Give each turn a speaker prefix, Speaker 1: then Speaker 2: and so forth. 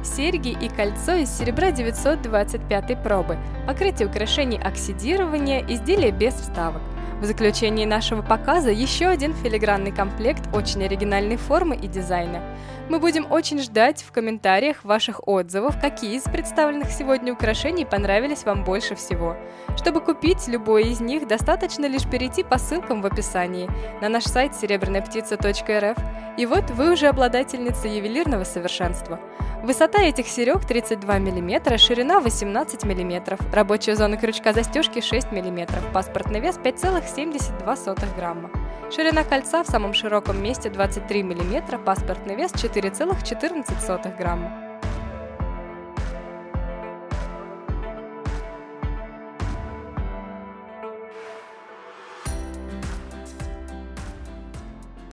Speaker 1: серьги и кольцо из серебра 925 пробы, покрытие украшений оксидирования, изделия без вставок. В заключении нашего показа еще один филигранный комплект очень оригинальной формы и дизайна. Мы будем очень ждать в комментариях ваших отзывов, какие из представленных сегодня украшений понравились вам больше всего. Чтобы купить любое из них, достаточно лишь перейти по ссылкам в описании на наш сайт серебряныптица.рф. И вот вы уже обладательница ювелирного совершенства. Высота этих серег 32 мм, ширина 18 мм, рабочая зона крючка застежки 6 мм, паспортный вес 5,72 грамма. Ширина кольца в самом широком месте 23 мм, паспортный вес 4,14 грамма.